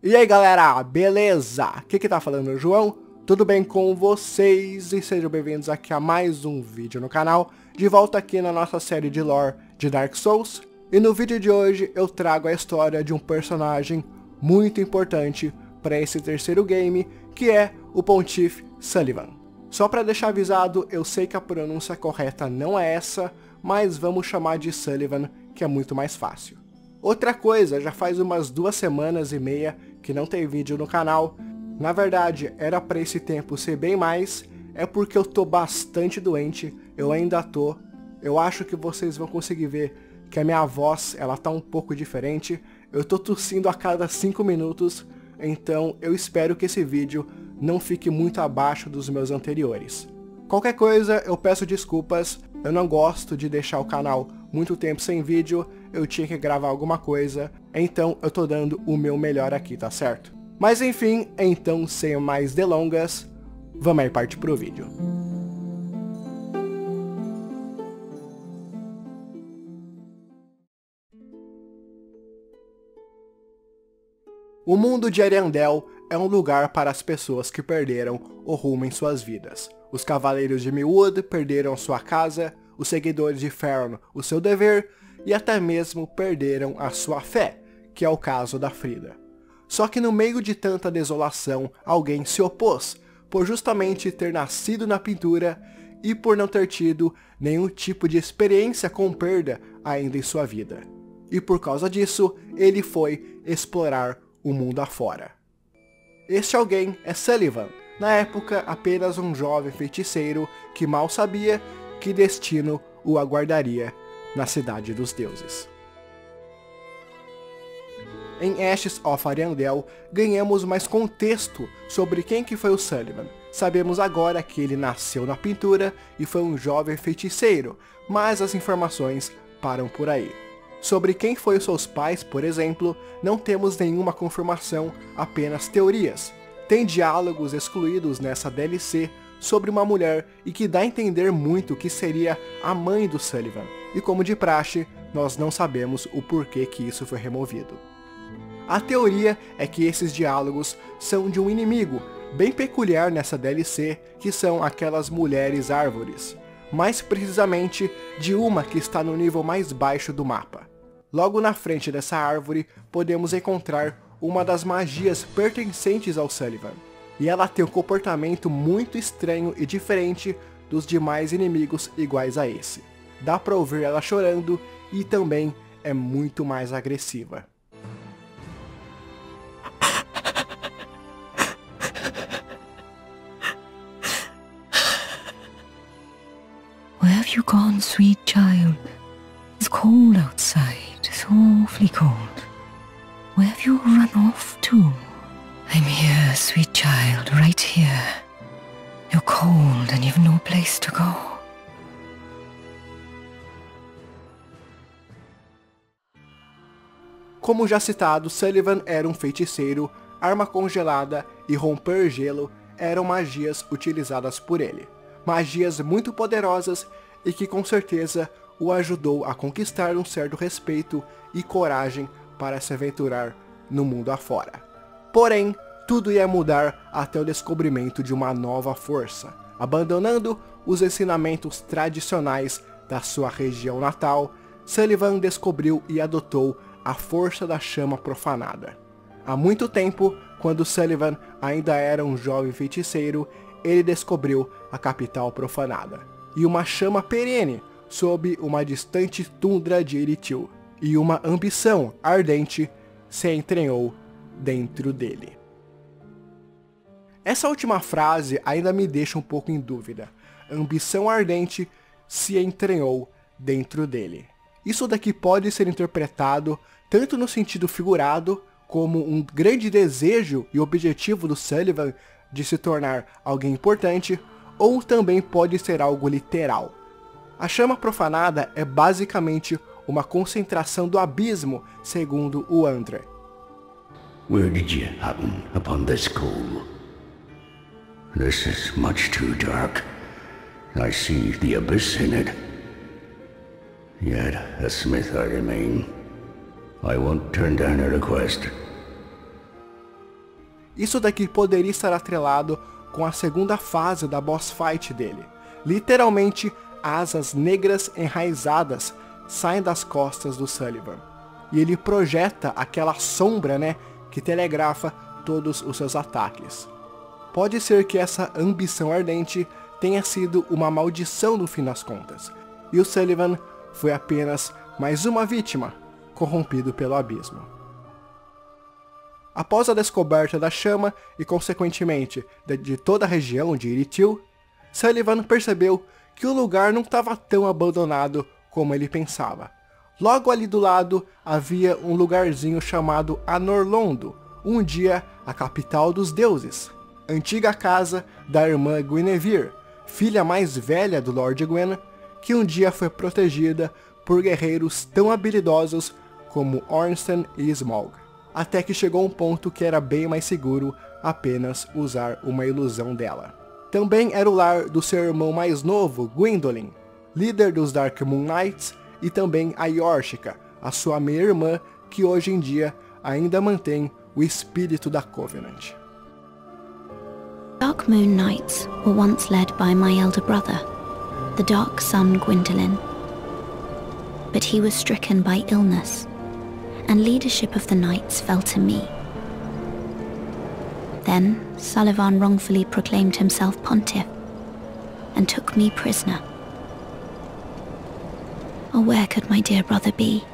E aí galera, beleza? Aqui que tá falando é o João, tudo bem com vocês? E sejam bem-vindos aqui a mais um vídeo no canal, de volta aqui na nossa série de lore de Dark Souls. E no vídeo de hoje eu trago a história de um personagem muito importante para esse terceiro game, que é o Pontiff Sulyvahn. Só para deixar avisado, eu sei que a pronúncia correta não é essa, mas vamos chamar de Sulyvahn, que é muito mais fácil. Outra coisa, já faz umas 2 semanas e meia que não tem vídeo no canal. Na verdade, era para esse tempo ser bem mais, é porque eu tô bastante doente, eu ainda tô. Eu acho que vocês vão conseguir ver que a minha voz, ela tá um pouco diferente. Eu tô tossindo a cada 5 minutos, então eu espero que esse vídeo não fique muito abaixo dos meus anteriores. Qualquer coisa, eu peço desculpas, eu não gosto de deixar o canal muito tempo sem vídeo, eu tinha que gravar alguma coisa, então eu tô dando o meu melhor aqui, tá certo? Mas enfim, então sem mais delongas, vamos aí partir pro vídeo. O mundo de Ariandel é um lugar para as pessoas que perderam o rumo em suas vidas. Os cavaleiros de Mirwood perderam sua casa, os seguidores de Faron o seu dever, e até mesmo perderam a sua fé, que é o caso da Frida. Só que no meio de tanta desolação, alguém se opôs, por justamente ter nascido na pintura e por não ter tido nenhum tipo de experiência com perda ainda em sua vida. E por causa disso, ele foi explorar o mundo afora. Este alguém é Sulyvahn, na época apenas um jovem feiticeiro que mal sabia que destino o aguardaria na Cidade dos Deuses. Em Ashes of Ariandel, ganhamos mais contexto sobre quem que foi o Sulyvahn. Sabemos agora que ele nasceu na pintura e foi um jovem feiticeiro, mas as informações param por aí. Sobre quem foi os seus pais, por exemplo, não temos nenhuma confirmação, apenas teorias. Tem diálogos excluídos nessa DLC sobre uma mulher e que dá a entender muito que seria a mãe do Sulyvahn. E como de praxe, nós não sabemos o porquê que isso foi removido. A teoria é que esses diálogos são de um inimigo bem peculiar nessa DLC, que são aquelas mulheres árvores. Mais precisamente, de uma que está no nível mais baixo do mapa. Logo na frente dessa árvore, podemos encontrar uma das magias pertencentes ao Sulyvahn. E ela tem um comportamento muito estranho e diferente dos demais inimigos iguais a esse. Dá pra ouvir ela chorando e também é muito mais agressiva. Where have you gone, sweet child? It's cold outside, so awfully cold. Where have you run off to? I'm here, sweet child, right here. You're cold and you've no place to go. Como já citado, Sulyvahn era um feiticeiro, arma congelada e romper gelo eram magias utilizadas por ele. Magias muito poderosas e que com certeza o ajudou a conquistar um certo respeito e coragem para se aventurar no mundo afora. Porém, tudo ia mudar até o descobrimento de uma nova força, abandonando os ensinamentos tradicionais da sua região natal. Sulyvahn descobriu e adotou a força da chama profanada. Há muito tempo, quando Sulyvahn ainda era um jovem feiticeiro, ele descobriu a capital profanada, e uma chama perene sob uma distante tundra de Iritil, e uma ambição ardente se entranhou dentro dele. Essa última frase ainda me deixa um pouco em dúvida. Ambição ardente se entranhou dentro dele. Isso daqui pode ser interpretado tanto no sentido figurado, como um grande desejo e objetivo do Sulyvahn de se tornar alguém importante, ou também pode ser algo literal. A chama profanada é basicamente uma concentração do abismo, segundo o Andre. Where did you happen upon this coal? This is much too dark. I see the abyss in it. Yet a smith I remain. I won't turn down a request. Isso daqui poderia estar atrelado com a segunda fase da boss fight dele. Literalmente, asas negras enraizadas saem das costas do Sullivan. E ele projeta aquela sombra, que telegrafa todos os seus ataques. Pode ser que essa ambição ardente tenha sido uma maldição no fim das contas, e o Sullivan foi apenas mais uma vítima, corrompido pelo abismo. Após a descoberta da chama e, consequentemente, de toda a região de Irithyll, Sullivan percebeu que o lugar não estava tão abandonado como ele pensava. Logo ali do lado havia um lugarzinho chamado Anor Londo, um dia a capital dos deuses, antiga casa da irmã Guinevere, filha mais velha do Lord Gwyn, que um dia foi protegida por guerreiros tão habilidosos como Ornstein e Smaug, até que chegou um ponto que era bem mais seguro apenas usar uma ilusão dela. Também era o lar do seu irmão mais novo, Gwyndolin, líder dos Dark Moon Knights, e também a Eorshica, a sua meia-irmã, que hoje em dia ainda mantém o espírito da Covenant. Dark Moon Knights were once led by my elder brother, the Dark Sun Gwyndolin. But he was stricken by illness, and leadership of the Knights fell to me. Then Sullivan wrongfully proclaimed himself pontiff, and took me prisoner. Oh, where could my dear brother be?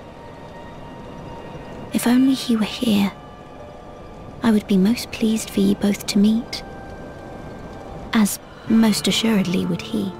If only he were here, I would be most pleased for ye both to meet, as most assuredly would he.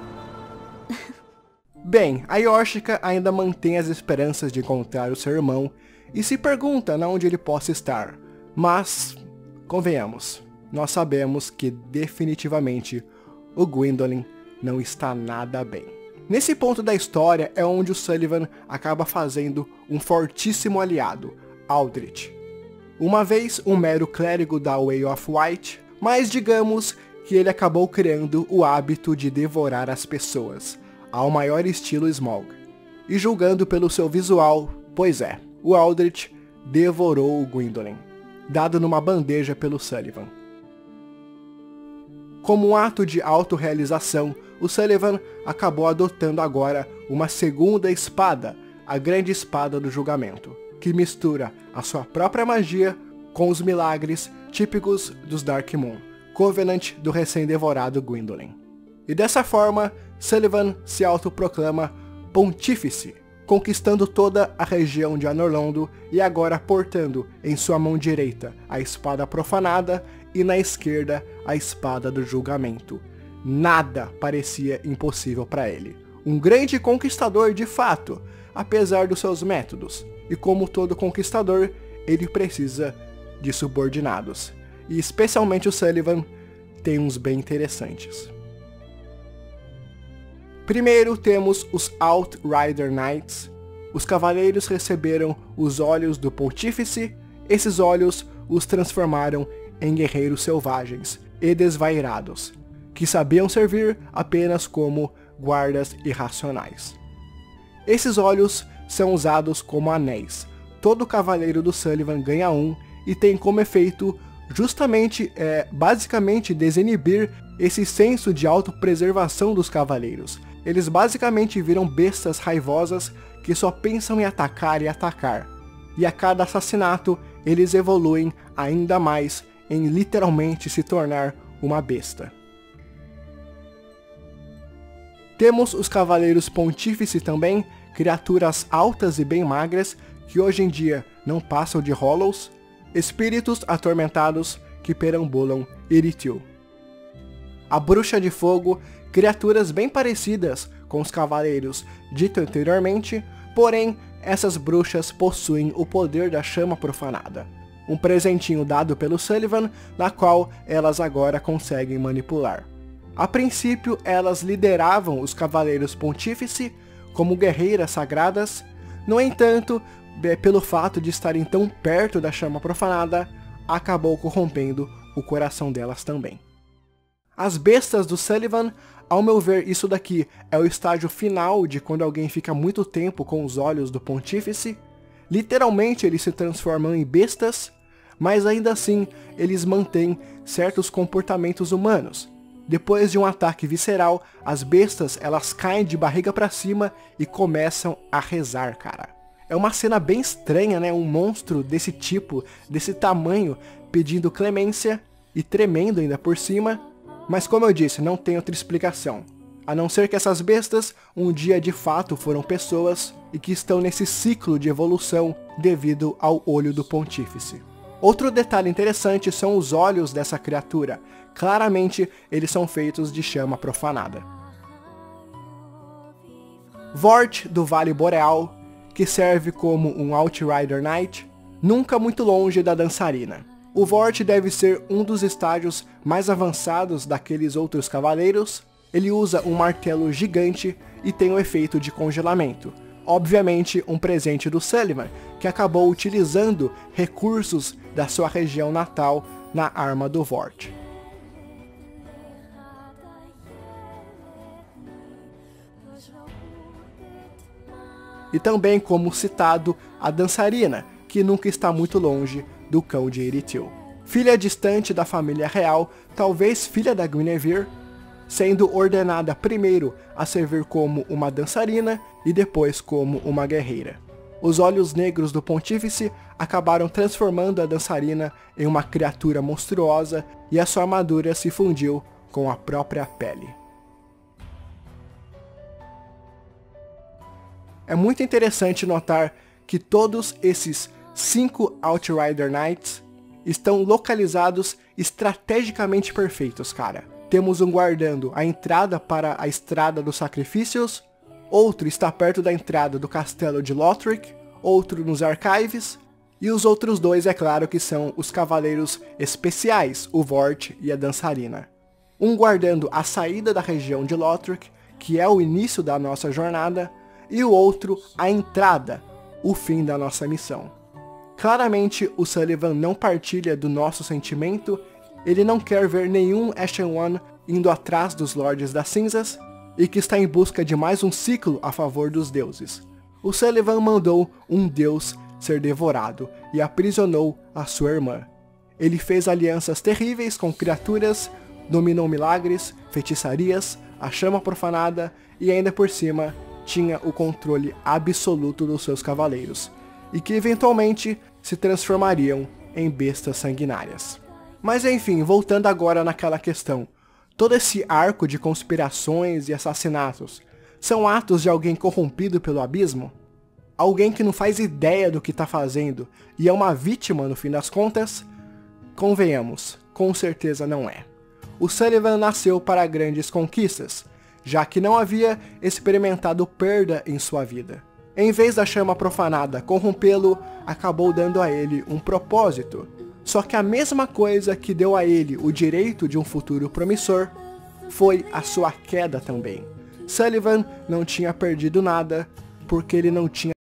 Bem, a Eorshica ainda mantém as esperanças de encontrar o seu irmão e se pergunta onde ele possa estar, mas, convenhamos, nós sabemos que definitivamente o Gwyndolin não está nada bem. Nesse ponto da história é onde o Sullivan acaba fazendo um fortíssimo aliado, Aldrich. Uma vez um mero clérigo da Way of White, mas digamos que ele acabou criando o hábito de devorar as pessoas, ao maior estilo Smaug. E julgando pelo seu visual, pois é, o Aldrich devorou o Gwyndolin, dado numa bandeja pelo Sullivan. Como um ato de autorrealização, o Sullivan acabou adotando agora uma segunda espada, a Grande Espada do Julgamento, que mistura a sua própria magia com os milagres típicos dos Dark Moon, Covenant do recém-devorado Gwyndolin. E dessa forma, Sullivan se autoproclama Pontífice, conquistando toda a região de Anor Londo e agora portando em sua mão direita a espada profanada e na esquerda a espada do julgamento. Nada parecia impossível para ele. Um grande conquistador de fato, apesar dos seus métodos. E como todo conquistador, ele precisa de subordinados. E especialmente o Sullivan tem uns bem interessantes. Primeiro temos os Outrider Knights. Os cavaleiros receberam os olhos do Pontífice. Esses olhos os transformaram em guerreiros selvagens e desvairados, que sabiam servir apenas como guardas irracionais. Esses olhos são usados como anéis. Todo cavaleiro do Sullivan ganha um e tem como efeito justamente, basicamente desinibir esse senso de autopreservação dos cavaleiros. Eles basicamente viram bestas raivosas que só pensam em atacar e atacar. E a cada assassinato, eles evoluem ainda mais em literalmente se tornar uma besta. Temos os Cavaleiros Pontífice também, criaturas altas e bem magras, que hoje em dia não passam de Hollows, espíritos atormentados que perambulam Irithyll. A Bruxa de Fogo, criaturas bem parecidas com os cavaleiros dito anteriormente, porém essas bruxas possuem o poder da chama profanada, um presentinho dado pelo Sullivan, na qual elas agora conseguem manipular. A princípio, elas lideravam os Cavaleiros Pontífice como guerreiras sagradas, no entanto, pelo fato de estarem tão perto da chama profanada, acabou corrompendo o coração delas também. As bestas do Sullivan, ao meu ver, isso daqui é o estágio final de quando alguém fica muito tempo com os olhos do Pontífice. Literalmente eles se transformam em bestas, mas ainda assim eles mantêm certos comportamentos humanos. Depois de um ataque visceral, as bestas elas caem de barriga para cima e começam a rezar, cara. É uma cena bem estranha, né? Um monstro desse tipo, desse tamanho, pedindo clemência e tremendo ainda por cima. Mas como eu disse, não tem outra explicação. A não ser que essas bestas um dia de fato foram pessoas e que estão nesse ciclo de evolução devido ao olho do pontífice. Outro detalhe interessante são os olhos dessa criatura. Claramente, eles são feitos de chama profanada. Vort do Vale Boreal, que serve como um Outrider Knight, nunca muito longe da dançarina. O Vort deve ser um dos estágios mais avançados daqueles outros cavaleiros. Ele usa um martelo gigante e tem o efeito de congelamento. Obviamente um presente do Sullivan, que acabou utilizando recursos da sua região natal na arma do Vort. E também, como citado, a dançarina, que nunca está muito longe do cão de Eritil. Filha distante da família real, talvez filha da Guinevere, sendo ordenada primeiro a servir como uma dançarina e depois como uma guerreira. Os olhos negros do pontífice acabaram transformando a dançarina em uma criatura monstruosa e a sua armadura se fundiu com a própria pele. É muito interessante notar que todos esses 5 Outrider Knights estão localizados estrategicamente perfeitos, cara. Temos um guardando a entrada para a Estrada dos Sacrifícios, outro está perto da entrada do Castelo de Lothric, outro nos Archives, e os outros dois, é claro, que são os Cavaleiros Especiais, o Vort e a Dançarina. Um guardando a saída da região de Lothric, que é o início da nossa jornada, e o outro a entrada, o fim da nossa missão. Claramente o Sullivan não partilha do nosso sentimento, ele não quer ver nenhum Ashen One indo atrás dos Lordes das Cinzas, e que está em busca de mais um ciclo a favor dos deuses. O Sullivan mandou um deus ser devorado e aprisionou a sua irmã. Ele fez alianças terríveis com criaturas, dominou milagres, feitiçarias, a chama profanada e ainda por cima tinha o controle absoluto dos seus cavaleiros, e que eventualmente se transformariam em bestas sanguinárias. Mas enfim, voltando agora naquela questão, todo esse arco de conspirações e assassinatos são atos de alguém corrompido pelo abismo? Alguém que não faz ideia do que está fazendo e é uma vítima no fim das contas? Convenhamos, com certeza não é. O Sullivan nasceu para grandes conquistas, já que não havia experimentado perda em sua vida. Em vez da chama profanada corrompê-lo, acabou dando a ele um propósito. Só que a mesma coisa que deu a ele o direito de um futuro promissor, foi a sua queda também. Sullivan não tinha perdido nada, porque ele não tinha